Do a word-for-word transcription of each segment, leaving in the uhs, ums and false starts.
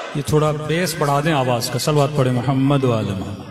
یہ تھوڑا بیس بڑھا دیں آواز کا، صلوات پڑھیں محمد و آل محمد۔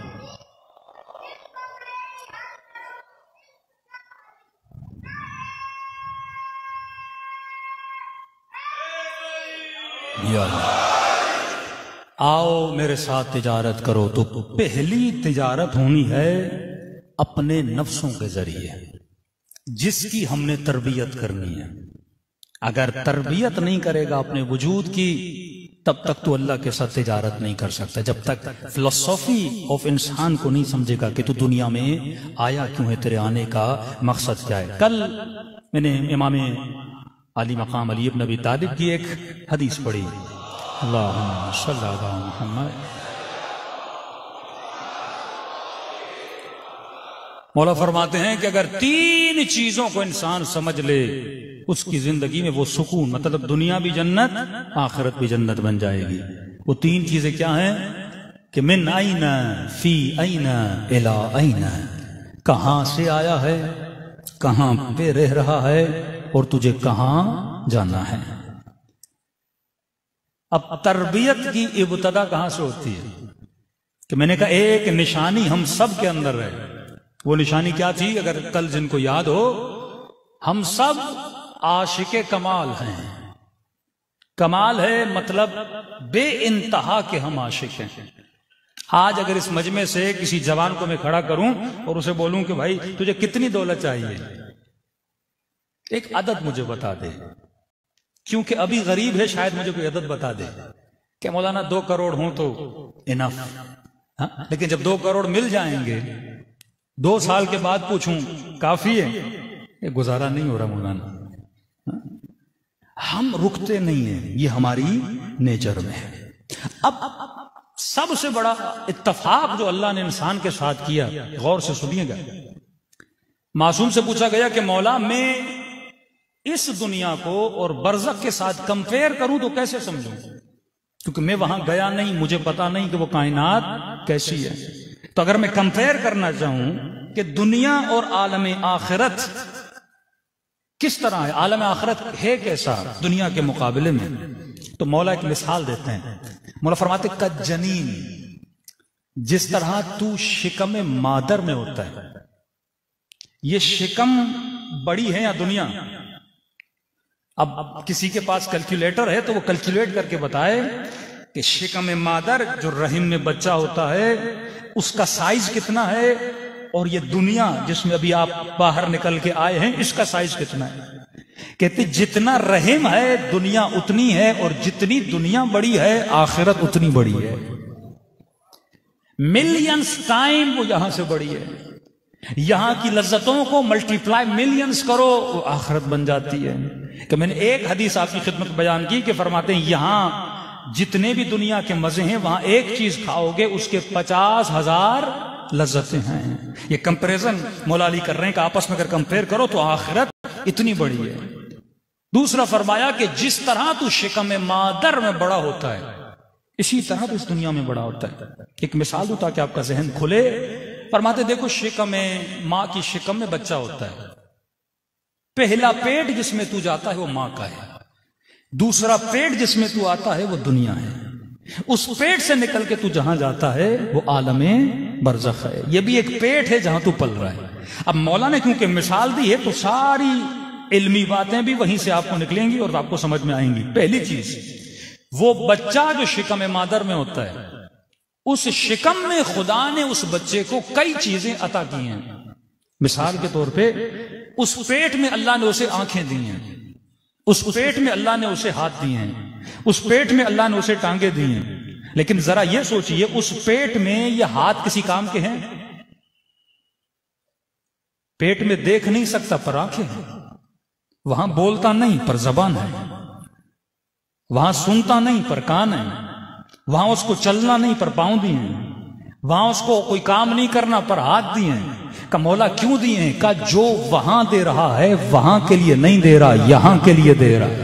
یا اللہ، آؤ میرے ساتھ تجارت کرو، تو پہلی تجارت ہونی ہے اپنے نفسوں کے ذریعے، جس کی ہم نے تربیت کرنی ہے۔ اگر تربیت نہیں کرے گا اپنے وجود کی، تب تک تو اللہ کے ساتھ تجارت نہیں کر سکتا۔ جب تک فلسفی آف انسان کو نہیں سمجھے گا کہ تو دنیا میں آیا کیوں ہے، تیرے آنے کا مقصد کیا ہے۔ کل میں نے امام علی مقام علی ابن ابی طالب کی ایک حدیث پڑھی، اللہم صلی علی محمد۔ مولا فرماتے ہیں کہ اگر تین چیزوں کو انسان سمجھ لے، اس کی زندگی میں وہ سکون، مطلب دنیا بھی جنت، آخرت بھی جنت بن جائے گی۔ وہ تین چیزیں کیا ہیں کہ من این فی این الی این، کہاں سے آیا ہے، کہاں پہ رہ رہا ہے، اور تجھے کہاں جانا ہے۔ اب تربیت کی ابتدا کہاں سے ہوتی ہے؟ کہ میں نے کہا ایک نشانی ہم سب کے اندر ہے۔ وہ نشانی کیا تھی؟ اگر کل جن کو یاد ہو، ہم سب عاشق کمال ہیں۔ کمال ہے مطلب بے انتہا کے ہم عاشق ہیں۔ آج اگر اس مجمع سے کسی جوان کو میں کھڑا کروں اور اسے بولوں کہ بھائی تجھے کتنی دولت چاہیے، ایک عدد مجھے بتا دے، کیونکہ ابھی غریب ہے، شاید مجھے کوئی عدد بتا دے کہ مولانا دو کروڑ ہوں تو انف، لیکن جب دو کروڑ مل جائیں گے، دو سال کے بعد پوچھوں کافی ہے، یہ گزارا نہیں ہو رہا مولانا۔ ہم رکتے نہیں ہیں، یہ ہماری نیچر میں ہے۔ اب سب سے بڑا اتفاق جو اللہ نے انسان کے ساتھ کیا، غور سے سنیے گا، معصوم سے پوچھا گیا کہ مولا میں اس دنیا کو اور برزخ کے ساتھ کمپیئر کروں تو کیسے سمجھوں، کیونکہ میں وہاں گیا نہیں، مجھے پتا نہیں کہ وہ کائنات کیسی ہے۔ تو اگر میں کمپیئر کرنا چاہوں کہ دنیا اور عالم آخرت کس طرح ہے، عالم آخرت ہے کیسا دنیا کے مقابلے میں، تو مولا ایک مثال دیتے ہیں۔ مولا فرماتے کہ جنین، جس طرح تو شکم مادر میں ہوتا ہے، یہ شکم بڑی ہے یا دنیا؟ اب کسی کے پاس کیلکولیٹر ہے تو وہ کیلکولیٹ کر کے بتائے کہ شکم مادر جو رحم میں بچہ ہوتا ہے اس کا سائز کتنا ہے، اور یہ دنیا جس میں ابھی آپ باہر نکل کے آئے ہیں اس کا سائز کتنا ہے۔ کہتے جتنا رحم ہے دنیا اتنی ہے، اور جتنی دنیا بڑی ہے آخرت اتنی بڑی ہے، ملینز ٹائم وہ یہاں سے بڑی ہے۔ یہاں کی لذتوں کو ملٹیپلائی ملینز کرو، وہ آخرت بن جاتی ہے۔ کہ میں نے ایک حدیث آپ کی خدمت بیان کی کہ فرماتے ہیں یہاں جتنے بھی دنیا کے مزے ہیں، وہاں ایک چیز کھاؤ گے اس کے پچاس ہزار لذتیں ہیں۔ یہ کمپیریزن مولا علی کر رہے ہیں کہ آپس میں اگر کمپیئر کرو تو آخرت اتنی بڑی ہے۔ دوسرا فرمایا کہ جس طرح تو شکم مادر میں بڑا ہوتا ہے، اسی طرح تو اس دنیا میں بڑا ہوتا ہے۔ ایک مثال دوں تاکہ آپ کا ذہن کھلے۔ فرماتے دیکھو شکم میں، ماں کی شکم میں بچہ ہوتا ہے، پہلا پیٹ جس میں تو جاتا ہے وہ ماں کا ہے، دوسرا پیٹ جس میں تو آتا ہے وہ دنیا ہے، اس پیٹ سے نکل کے تو جہاں جاتا ہے وہ عالم برزخ ہے۔ یہ بھی ایک پیٹ ہے جہاں تو پل رہا ہے۔ اب مولا نے کیونکہ مثال دی ہے تو ساری علمی باتیں بھی وہیں سے آپ کو نکلیں گی اور آپ کو سمجھ میں آئیں گی۔ پہلی چیز، وہ بچہ جو شکم مادر میں ہوتا ہے، اس شکم میں خدا نے اس بچے کو کئی چیزیں عطا کی ہیں۔ مثال کے طور پہ اس پیٹ میں اللہ نے اسے آنکھیں دی ہیں، اس پیٹ میں اللہ نے اسے ہاتھ دیے ہیں، اس پیٹ میں اللہ نے اسے ٹانگیں دی ہیں۔ لیکن ذرا یہ سوچئے اس پیٹ میں یہ ہاتھ کسی کام کے ہیں؟ پیٹ میں دیکھ نہیں سکتا پر آنکھیں ہیں، وہاں بولتا نہیں پر زبان ہے، وہاں سنتا نہیں پر کان ہے، وہاں اس کو چلنا نہیں پر پاؤں دیے ہیں، وہاں اس کو کوئی کام نہیں کرنا پر ہاتھ دیے ہیں۔ کہ مولا کیوں دیے ہیں؟ کہ جو وہاں دے رہا ہے وہاں کے لیے نہیں دے رہا، یہاں کے لیے دے رہا ہے۔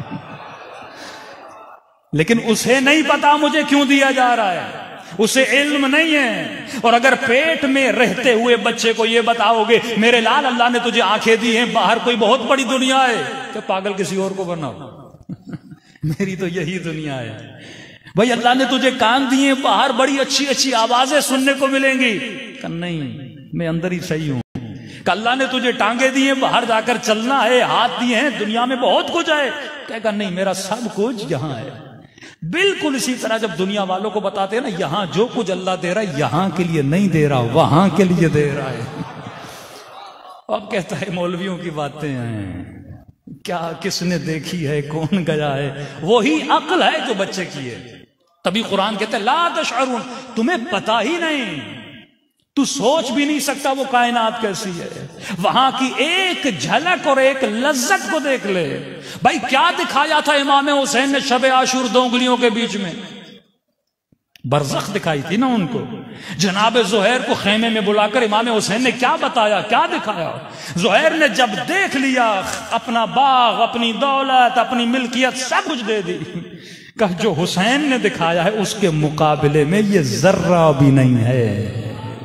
لیکن اسے نہیں پتا مجھے کیوں دیا جا رہا ہے، اسے علم نہیں ہے۔ اور اگر پیٹ میں رہتے ہوئے بچے کو یہ بتاؤ گے میرے لال اللہ نے تجھے آنکھیں دی ہیں، باہر کوئی بہت بڑی دنیا ہے، کہ پاگل کسی اور کو بناؤ، میری تو یہی دنیا ہے۔ بھائی اللہ نے تجھے کان دیے، باہر بڑی اچھی اچھی آوازیں سننے کو ملیں گی، کہ نہیں میں اندر ہی صحیح ہوں۔ کہ اللہ نے تجھے ٹانگیں دیے، باہر جا کر چلنا ہے، ہاتھ دیے ہیں، دنیا میں بہت کچھ ہے، کہے گا نہیں میرا سب کچھ یہاں ہے۔ بالکل اسی طرح جب دنیا والوں کو بتاتے ہیں نا یہاں جو کچھ اللہ دے رہا ہے یہاں کے لیے نہیں دے رہا، وہاں کے لیے دے رہا ہے۔ اب کہتا ہے مولویوں کی باتیں ہیں، کیا کس نے دیکھی ہے، کون گیا ہے، وہی عقل ہے جو بچے کی ہے۔ تبھی قرآن کہتا ہے لا تشعرون، تمہیں پتا ہی نہیں، تو سوچ بھی نہیں سکتا وہ کائنات کیسی ہے۔ وہاں کی ایک جھلک اور ایک لذت کو دیکھ لے۔ بھائی کیا دکھایا تھا امام حسین نے شب عاشور دو انگلیوں کے بیچ میں؟ برزخ دکھائی تھی نا ان کو۔ جناب زہیر کو خیمے میں بلا کر امام حسین نے کیا بتایا، کیا دکھایا؟ زہیر نے جب دیکھ لیا اپنا باغ، اپنی دولت، اپنی ملکیت سب کچھ دے دی، کہ جو حسین نے دکھایا ہے اس کے مقابلے میں یہ ذرہ بھی نہیں ہے۔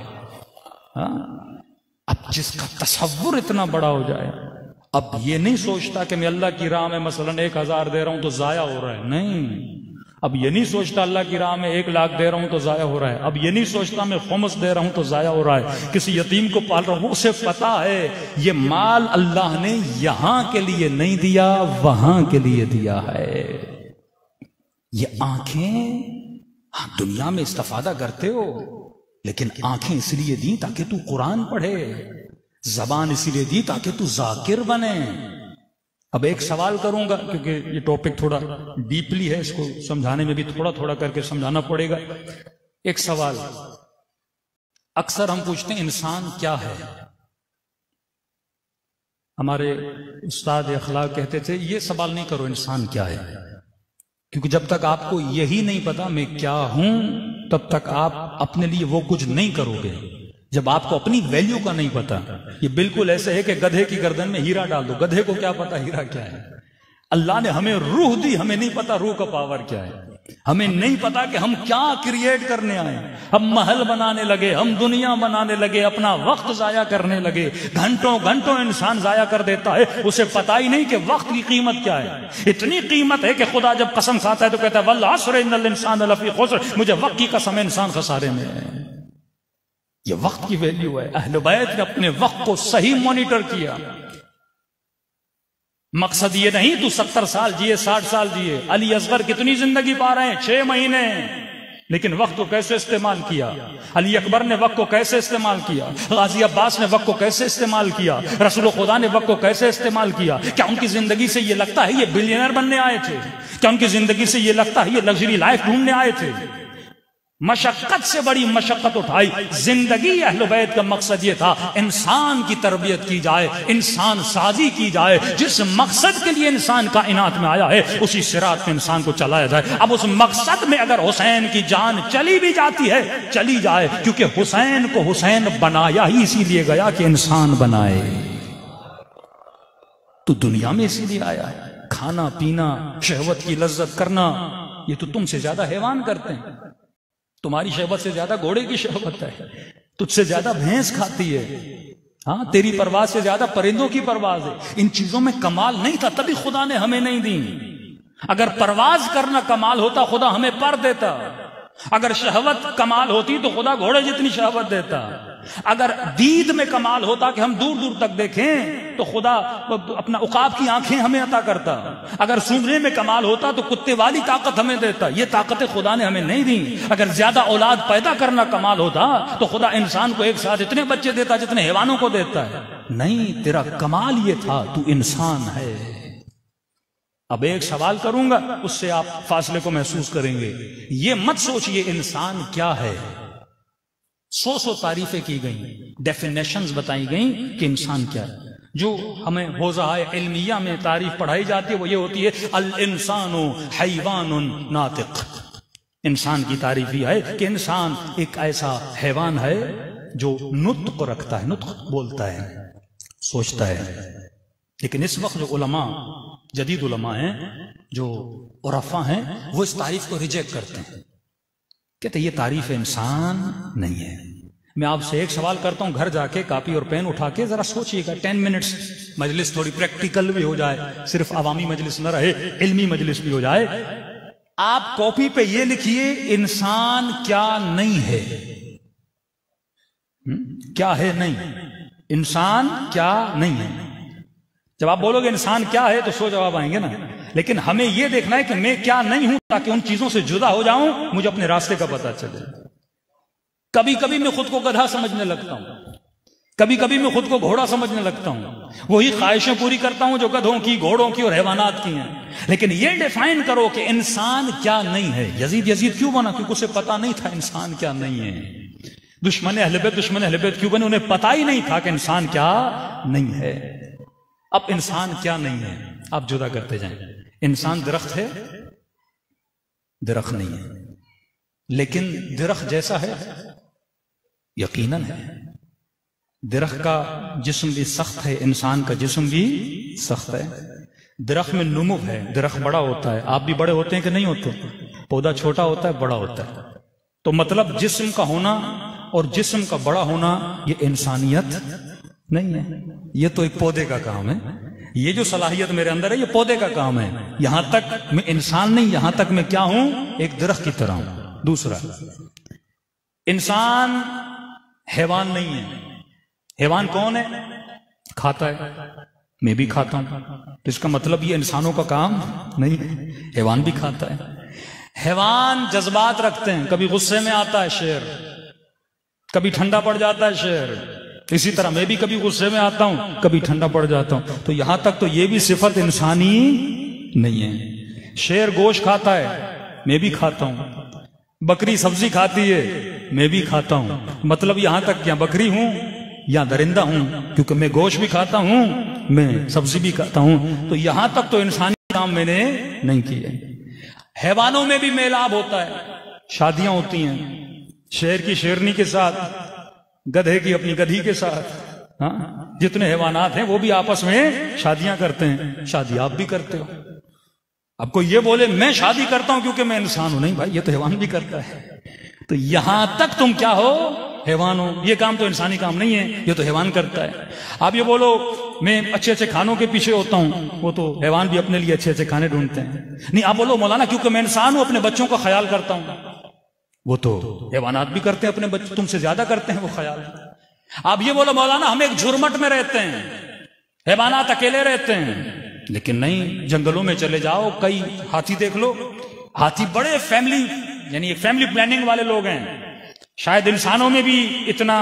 اب جس کا تصور اتنا بڑا ہو جائے، اب یہ نہیں سوچتا کہ میں اللہ کی راہ میں مثلا ایک ہزار دے رہا ہوں تو ضائع ہو رہا ہے، نہیں۔ اب یہ نہیں سوچتا اللہ کی راہ میں ایک لاکھ دے رہا ہوں تو ضائع ہو رہا ہے، اب یہ نہیں سوچتا میں خمس دے رہا ہوں تو ضائع ہو رہا ہے، کسی یتیم کو پال رہا ہوں، اسے پتا ہے یہ مال اللہ نے یہاں کے لیے نہیں دیا، وہاں کے لیے دیا ہے۔ یہ آنکھیں ہاں دنیا میں استفادہ کرتے ہو، لیکن آنکھیں اس لیے دی تاکہ تو قرآن پڑھے، زبان اس لیے دی تاکہ تو ذاکر بنے۔ اب ایک سوال کروں گا کیونکہ یہ ٹاپک تھوڑا ڈیپلی ہے، اس کو سمجھانے میں بھی تھوڑا تھوڑا کر کے سمجھانا پڑے گا۔ ایک سوال اکثر ہم پوچھتے ہیں انسان کیا ہے؟ ہمارے استاد اخلاق کہتے تھے یہ سوال نہیں کرو انسان کیا ہے، کیونکہ جب تک آپ کو یہی نہیں پتا میں کیا ہوں تب تک آپ اپنے لیے وہ کچھ نہیں کرو گے۔ جب آپ کو اپنی ویلیو کا نہیں پتا، یہ بالکل ایسے ہے کہ گدھے کی گردن میں ہیرا ڈال دو، گدھے کو کیا پتا ہیرا کیا ہے۔ اللہ نے ہمیں روح دی، ہمیں نہیں پتا روح کا پاور کیا ہے، ہمیں نہیں پتا کہ ہم کیا کریٹ کرنے آئے۔ ہم محل بنانے لگے، ہم دنیا بنانے لگے، اپنا وقت ضائع کرنے لگے، گھنٹوں گھنٹوں انسان ضائع کر دیتا ہے، اسے پتا ہی نہیں کہ وقت کی قیمت کیا ہے۔ اتنی قیمت ہے کہ خدا جب قسم کھاتا ہے تو کہتا ہے والعصر ان الانسان لفی خسر، مجھے وقت کی قسم ہے انسان خسارے میں ہے۔ یہ وقت کی ویلیو ہے۔ اہل بیت نے اپنے وقت کو صحیح مانیٹر کیا۔ مقصد یہ نہیں تو ستر سال جیے، ساٹھ سال جیے۔ علی اصغر کتنی زندگی پا رہے ہیں؟ چھ مہینے، لیکن وقت کو کیسے استعمال کیا؟ علی اکبر نے وقت کو کیسے استعمال کیا؟ غازی عباس نے وقت کو کیسے استعمال کیا؟ رسول خدا نے وقت کو کیسے استعمال کیا؟ کیا ان کی زندگی سے یہ لگتا ہے یہ بلینئر بننے آئے تھے؟ کیا ان کی زندگی سے یہ لگتا ہے یہ لگژری لائف ڈھونڈنے آئے تھے؟ مشقت سے بڑی مشقت اٹھائی۔ زندگی اہل بیت کا مقصد یہ تھا انسان کی تربیت کی جائے، انسان سازی کی جائے، جس مقصد کے لیے انسان کائنات میں آیا ہے اسی صراط پہ انسان کو چلایا جائے۔ اب اس مقصد میں اگر حسین کی جان چلی بھی جاتی ہے چلی جائے، کیونکہ حسین کو حسین بنایا ہی اسی لیے گیا کہ انسان بنائے۔ تو دنیا میں اسی لیے آیا ہے، کھانا پینا، شہوت کی لذت کرنا، یہ تو تم سے زیادہ حیوان کرتے ہیں۔ تمہاری شہوت سے زیادہ گھوڑے کی شہوت ہے، تجھ سے زیادہ بھینس کھاتی ہے، ہاں تیری پرواز سے زیادہ پرندوں کی پرواز ہے۔ ان چیزوں میں کمال نہیں تھا تبھی خدا نے ہمیں نہیں دی۔ اگر پرواز کرنا کمال ہوتا خدا ہمیں پر دیتا، اگر شہوت کمال ہوتی تو خدا گھوڑے جتنی شہوت دیتا، اگر دید میں کمال ہوتا کہ ہم دور دور تک دیکھیں تو خدا اپنا عقاب کی آنکھیں ہمیں عطا کرتا، اگر سونگھنے میں کمال ہوتا تو کتے والی طاقت ہمیں دیتا۔ یہ طاقتیں خدا نے ہمیں نہیں دی۔ اگر زیادہ اولاد پیدا کرنا کمال ہوتا تو خدا انسان کو ایک ساتھ اتنے بچے دیتا جتنے حیوانوں کو دیتا ہے۔ نہیں، تیرا کمال یہ تھا تو انسان ہے۔ اب ایک سوال کروں گا، اس سے آپ فاصلے کو محسوس کریں گے۔ یہ مت سوچئے انسان کیا ہے، سو سو تعریفیں کی گئیں، ڈیفینیشنز بتائی گئیں کہ انسان کیا ہے۔ جو ہمیں حوزہ علمیہ میں تعریف پڑھائی جاتی ہے وہ یہ ہوتی ہے الانسان حیوان ناطق۔ انسان کی تعریف یہ ہے کہ انسان ایک ایسا حیوان ہے جو نطق رکھتا ہے، نطق بولتا ہے، سوچتا ہے۔ لیکن اس وقت جو علماء، جدید علماء ہیں، جو عرفاء ہیں، وہ اس تعریف کو ریجیکٹ کرتے ہیں، کہتے ہیں یہ تعریف انسان نہیں ہے۔ میں آپ سے ایک سوال کرتا ہوں، گھر جا کے کاپی اور پین اٹھا کے ذرا سوچئے گا، ٹین منٹس، مجلس تھوڑی پریکٹیکل بھی ہو جائے، صرف عوامی مجلس نہ رہے، علمی مجلس بھی ہو جائے۔ آپ کاپی پہ یہ لکھیے انسان کیا نہیں ہے. کیا ہے نہیں؟ انسان کیا نہیں ہے. جب آپ بولو گے انسان کیا ہے تو سو جواب آئیں گے نا. لیکن ہمیں یہ دیکھنا ہے کہ میں کیا نہیں ہوں تاکہ ان چیزوں سے جدا ہو جاؤں, مجھے اپنے راستے کا پتہ چلے. کبھی کبھی میں خود کو گدھا سمجھنے لگتا ہوں, کبھی کبھی میں خود کو گھوڑا سمجھنے لگتا ہوں. وہی خواہشیں پوری کرتا ہوں جو گدھوں کی, گھوڑوں کی اور حیوانات کی ہیں. لیکن یہ ڈیفائن کرو کہ انسان کیا نہیں ہے. یزید یزید کیوں بنا؟ کیونکہ اسے پتا نہیں تھا انسان کیا نہیں ہے. دشمن اہل بیت دشمن اہل بیت کیوں بنے؟ انہیں پتا ہی نہیں تھا کہ انسان کیا نہیں ہے. اب انسان کیا نہیں ہے آپ جدا کرتے جائیں. انسان درخت ہے؟ درخت نہیں ہے. لیکن درخت جیسا ہے؟ یقیناً ہے. درخت کا جسم بھی سخت ہے, انسان کا جسم بھی سخت ہے. درخت میں نمو ہے, درخت بڑا ہوتا ہے. آپ بھی بڑے ہوتے ہیں کہ نہیں ہوتے؟ پودا چھوٹا ہوتا ہے, بڑا ہوتا ہے. تو مطلب جسم کا ہونا اور جسم کا بڑا ہونا یہ انسانیت نہیں ہے. یہ تو ایک پودے کا کام ہے. یہ جو صلاحیت میرے اندر ہے یہ پودے کا کام ہے. یہاں تک میں انسان نہیں, یہاں تک میں کیا ہوں؟ ایک درخت کی طرح ہوں. دوسرا, انسان حیوان نہیں ہے. حیوان کون ہے؟ کھاتا ہے. میں بھی کھاتا ہوں. تو اس کا مطلب یہ انسانوں کا کام نہیں ہے, حیوان بھی کھاتا ہے. حیوان جذبات رکھتے ہیں. کبھی غصے میں آتا ہے شیر, کبھی ٹھنڈا پڑ جاتا ہے شیر. اسی طرح میں بھی کبھی غصے میں آتا ہوں, کبھی ٹھنڈا پڑ جاتا ہوں. تو یہاں تک تو یہ بھی صفت انسانی نہیں ہے. شیر گوشت کھاتا ہے, میں بھی کھاتا ہوں. بکری سبزی کھاتی ہے, میں بھی کھاتا ہوں. مطلب یہاں تک کیا بکری ہوں یا درندہ ہوں, کیونکہ میں گوشت بھی کھاتا ہوں, میں سبزی بھی کھاتا ہوں. تو یہاں تک تو انسانی کام میں نے نہیں کیا. حیوانوں میں بھی میلاب ہوتا ہے, شادیاں ہوتی ہیں. شیر کی شیرنی کے ساتھ, گدھے کی اپنی گدھی کے ساتھ. ہاں, جتنے حیوانات ہیں وہ بھی آپس میں شادیاں کرتے ہیں. شادی آپ بھی کرتے ہو. اب کوئی یہ بولے میں شادی کرتا ہوں کیونکہ میں انسان ہوں, نہیں بھائی, یہ تو حیوان بھی کرتا ہے. تو یہاں تک تم کیا ہو؟ حیوان ہو. یہ کام تو انسانی کام نہیں ہے, یہ تو حیوان کرتا ہے. آپ یہ بولو میں اچھے اچھے کھانوں کے پیچھے ہوتا ہوں, وہ تو حیوان بھی اپنے لیے اچھے اچھے کھانے ڈھونڈتے ہیں. نہیں, آپ بولو مولانا کیونکہ میں انسان ہوں اپنے بچوں کا خیال کرتا ہوں, وہ تو حیوانات بھی کرتے ہیں, اپنے بچے تم سے زیادہ کرتے ہیں وہ خیال. آپ یہ بولو مولانا ہم ایک جھرمٹ میں رہتے ہیں, حیوانات اکیلے رہتے ہیں. لیکن نہیں, جنگلوں میں چلے جاؤ, کئی ہاتھی دیکھ لو. ہاتھی بڑے فیملی, یعنی ایک فیملی پلاننگ والے لوگ ہیں. شاید انسانوں میں بھی اتنا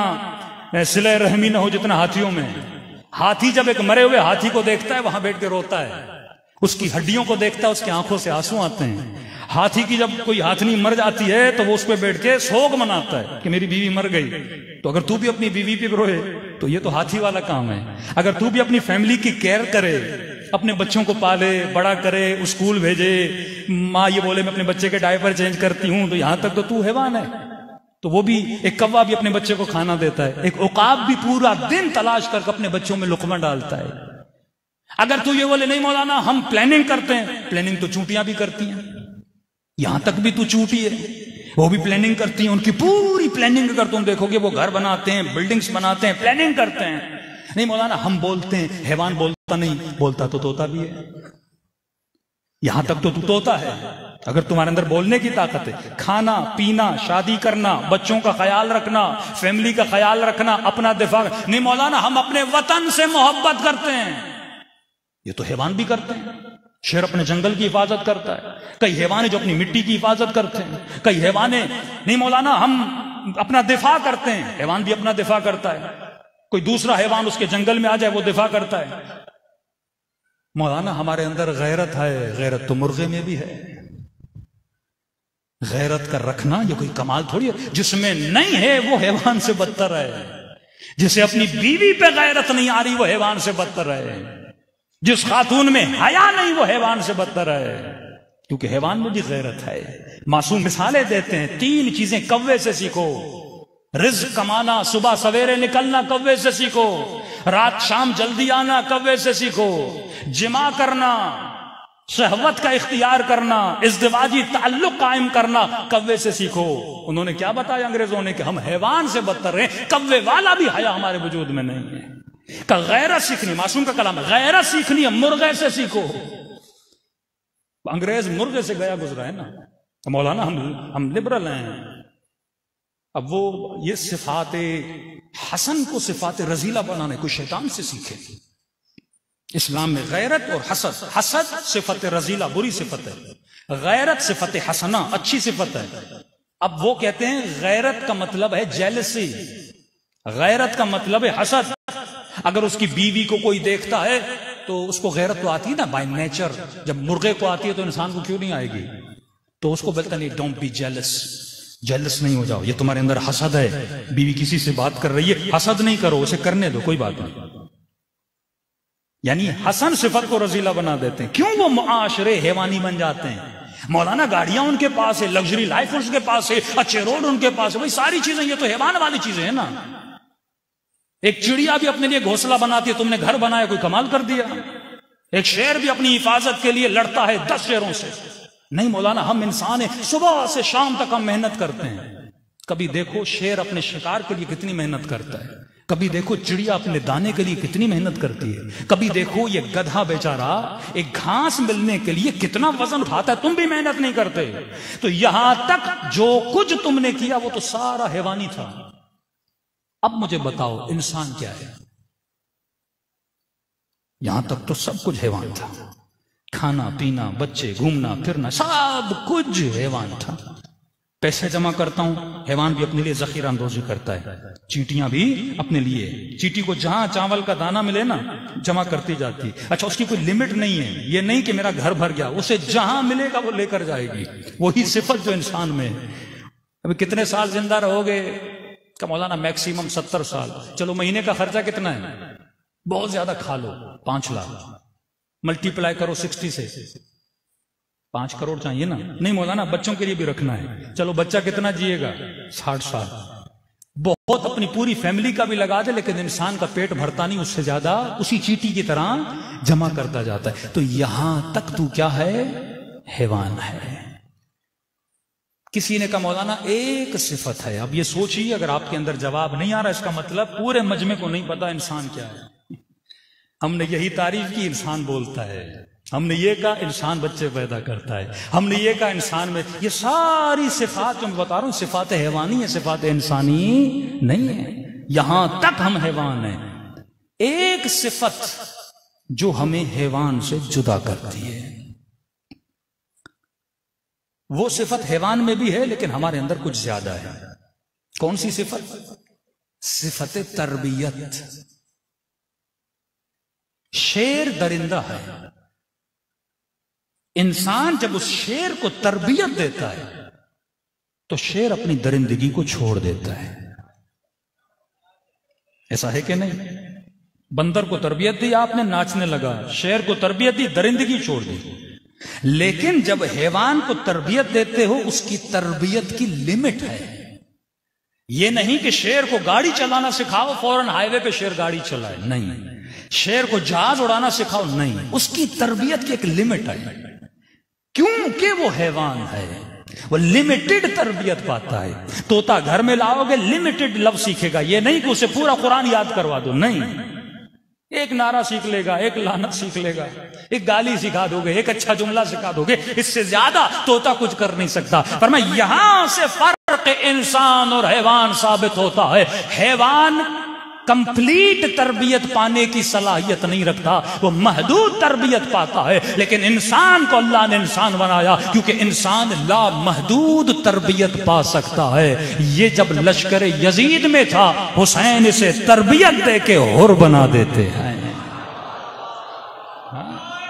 صلہ رحمی نہ ہو جتنا ہاتھیوں میں. ہاتھی جب ایک مرے ہوئے ہاتھی کو دیکھتا ہے وہاں بیٹھ کے روتا ہے, اس کی ہڈیوں کو دیکھتا ہے, اس کی آنکھوں سے آنسو آتے ہیں. ہاتھی کی جب کوئی ہاتھنی مر جاتی ہے تو وہ اس پہ بیٹھ کے سوگ مناتا ہے کہ میری بیوی مر گئی. تو اگر تو بھی اپنی بیوی پہ روئے تو یہ تو ہاتھی والا کام ہے. اگر تو بھی اپنی فیملی کی کیئر کرے, اپنے بچوں کو پالے, بڑا کرے, اسکول بھیجے, ماں یہ بولے میں اپنے بچے کے ڈائپر چینج کرتی ہوں, تو یہاں تک تو تو حیوان ہے. تو وہ بھی, ایک کوا بھی اپنے بچے کو کھانا دیتا ہے, ایک عقاب بھی پورا دن تلاش کر کے اپنے بچوں میں لقمہ ڈالتا ہے. اگر تو یہ بولے نہیں مولانا ہم پلاننگ کرتے ہیں, پلاننگ تو چونٹیاں بھی کرتی ہیں, یہاں تک بھی تو چونٹی ہے, وہ بھی پلاننگ کرتی ہیں. ان کی پوری پلاننگ اگر تم دیکھو گے وہ گھر بناتے ہیں, بلڈنگز بناتے ہیں, پلاننگ کرتے ہیں. نہیں مولانا ہم بولتے ہیں, حیوان بولتا نہیں, بولتا تو طوطا بھی ہے. یہاں تک تو تو طوطا ہے اگر تمہارے اندر بولنے کی طاقت ہے. کھانا پینا, شادی کرنا, بچوں کا خیال رکھنا, فیملی کا خیال رکھنا, اپنا دفاع. نہیں مولانا ہم اپنے وطن سے محبت کرتے ہیں, یہ تو حیوان بھی کرتے ہیں. شیر اپنے جنگل کی حفاظت کرتا ہے, کئی حیوان جو اپنی مٹی کی حفاظت کرتے ہیں, کئی حیوان نہیں مولانا ہم اپنا دفاع کرتے ہیں, حیوان بھی اپنا دفاع کرتا ہے. کوئی دوسرا حیوان اس کے جنگل میں آ جائے وہ دفاع کرتا ہے. مولانا ہمارے اندر غیرت ہے, غیرت تو مرغے میں بھی ہے. غیرت کا رکھنا یہ کوئی کمال تھوڑی ہے. جس میں نہیں ہے وہ حیوان سے بدتر ہے. جسے اپنی بیوی پہ غیرت نہیں آ رہی وہ حیوان سے بدتر ہے. جس خاتون میں حیا نہیں وہ حیوان سے بدتر ہے, کیونکہ حیوان میں بھی غیرت ہے. معصوم مثالیں دیتے ہیں, تین چیزیں کوے سے سیکھو. رزق کمانا, صبح سویرے نکلنا کوے سے سیکھو. رات شام جلدی آنا کوے سے سیکھو. جمع کرنا, شہوت کا اختیار کرنا, ازدواجی تعلق قائم کرنا کوے سے سیکھو. انہوں نے کیا بتایا انگریزوں نے کہ ہم حیوان سے بدتر ہیں, کوے والا بھی حیا ہمارے وجود میں نہیں ہے. کہ غیرت سیکھنی, معصوم کا کلام ہے, غیرت سیکھنی ہے مرغے سے سیکھو. انگریز مرغے سے گیا گزرا ہے نا، مولانا ہم ہم لبرل ہیں. اب وہ یہ صفات حسن کو صفات رذیلہ بنانے کو شیطان سے سیکھے. اسلام میں غیرت اور حسد، حسد صفت رذیلہ بری صفت ہے، غیرت صفت حسنہ اچھی صفت ہے. اب وہ کہتے ہیں غیرت کا مطلب ہے جیلسی، غیرت کا مطلب ہے حسد. اگر اس کی بیوی کو کوئی دیکھتا ہے تو اس کو غیرت تو آتی ہے نا بائی نیچر، جب مرغے کو آتی ہے تو انسان کو کیوں نہیں آئے گی؟ تو اس کو بولتا نہیں ڈونٹ بی جیلس، جیلس نہیں ہو جاؤ، یہ تمہارے اندر حسد ہے. بیوی کسی سے بات کر رہی ہے، حسد نہیں کرو، اسے کرنے دو، کوئی بات نہیں. یعنی حسن صفت کو رذیلہ بنا دیتے ہیں. کیوں؟ وہ معاشرے حیوانی بن جاتے ہیں. مولانا گاڑیاں ان کے پاس ہے، لگژری لائف ان کے پاس ہے، اچھے روڈ ان کے پاس ہے، بھائی ساری چیزیں یہ تو حیوان والی چیزیں ہیں نا. ایک چڑیا بھی اپنے لیے گھونسلہ بناتی ہے، تم نے گھر بنایا، کوئی کمال کر دیا. ایک شیر بھی اپنی حفاظت کے لیے لڑتا ہے دس شیروں سے. نہیں مولانا، ہم انسان ہیں، صبح سے شام تک ہم محنت کرتے ہیں. کبھی دیکھو شیر اپنے شکار کے لیے کتنی محنت کرتا ہے، کبھی دیکھو چڑیا اپنے دانے کے لیے کتنی محنت کرتی ہے، کبھی دیکھو یہ گدھا بیچارہ ایک گھاس ملنے کے لیے کتنا وزن اٹھاتا ہے، تم بھی محنت نہیں کرتے. تو یہاں تک جو کچھ تم نے کیا وہ تو سارا حیوانی تھا. اب مجھے بتاؤ انسان کیا ہے؟ یہاں تک تو سب کچھ حیوان تھا، کھانا پینا، بچے، گھومنا پھرنا، سب کچھ حیوان تھا. پیسے جمع کرتا ہوں، حیوان بھی اپنے لیے ذخیرہ اندوزی کرتا ہے. چیٹیاں بھی اپنے لیے، چیٹی کو جہاں چاول کا دانہ ملے نا جمع کرتی جاتی. اچھا اس کی کوئی لمٹ نہیں ہے، یہ نہیں کہ میرا گھر بھر گیا، اسے جہاں ملے گا وہ لے کر جائے گی. وہی صفت جو انسان میں ہے. ابھی کتنے سال زندہ رہو گے؟ کہ مولانا میکسیمم ستر سال. چلو مہینے کا خرچہ کتنا ہے؟ بہت زیادہ کھا لو، پانچ لاکھ ملٹی پلائی کرو سکسٹی سے، پانچ کروڑ چاہیے نا. نہیں مولانا بچوں کے لیے بھی رکھنا ہے. چلو بچہ کتنا جیے گا؟ ساٹھ سال. بہت اپنی پوری فیملی کا بھی لگا دے لیکن انسان کا پیٹ بھرتا نہیں، اس سے زیادہ اسی چیٹی کی طرح جمع کرتا جاتا ہے. تو یہاں تک تو کیا ہے؟ حیوان ہے. کسی نے کہا مولانا ایک صفت ہے. اب یہ سوچیے، اگر آپ کے اندر جواب نہیں آ رہا اس کا مطلب پورے مجمع کو نہیں پتا انسان کیا ہے. ہم نے یہی تعریف کی انسان بولتا ہے، ہم نے یہ کہا انسان بچے پیدا کرتا ہے، ہم نے یہ کہا انسان میں یہ ساری صفات جو میں بتا رہا ہوں صفات حیوانی ہیں، صفات انسانی نہیں ہیں. یہاں تک ہم حیوان ہیں. ایک صفت جو ہمیں حیوان سے جدا کرتی ہے، وہ صفت حیوان میں بھی ہے لیکن ہمارے اندر کچھ زیادہ ہے. کون سی صفت؟ صفت تربیت. شیر درندہ ہے، انسان جب اس شیر کو تربیت دیتا ہے تو شیر اپنی درندگی کو چھوڑ دیتا ہے. ایسا ہے کہ نہیں؟ بندر کو تربیت دی آپ نے، ناچنے لگا. شیر کو تربیت دی، درندگی چھوڑ دی. لیکن جب حیوان کو تربیت دیتے ہو اس کی تربیت کی لمٹ ہے. یہ نہیں کہ شیر کو گاڑی چلانا سکھاؤ فوراً ہائی وے پہ شیر گاڑی چلائے، نہیں. شیر کو جہاز اڑانا سکھاؤ، نہیں. اس کی تربیت کی ایک لمٹ ہے کیونکہ وہ حیوان ہے، وہ لمیٹڈ تربیت پاتا ہے. طوطا گھر میں لاؤ گے لمیٹڈ لفظ سیکھے گا، یہ نہیں کہ اسے پورا قرآن یاد کروا دو، نہیں. ایک نعرہ سیکھ لے گا، ایک لعنت سیکھ لے گا، ایک گالی سکھا دو گے، ایک اچھا جملہ سکھا دو گے، اس سے زیادہ طوطا کچھ کر نہیں سکتا. فرمایا یہاں سے فرق انسان اور حیوان ثابت ہوتا ہے. حیوان کمپلیٹ تربیت پانے کی صلاحیت نہیں رکھتا، وہ محدود تربیت پاتا ہے. لیکن انسان کو اللہ نے انسان بنایا کیونکہ انسان لا محدود تربیت پا سکتا ہے. یہ جب لشکر یزید میں تھا حسین اسے تربیت دے کے حر بنا دیتے ہیں.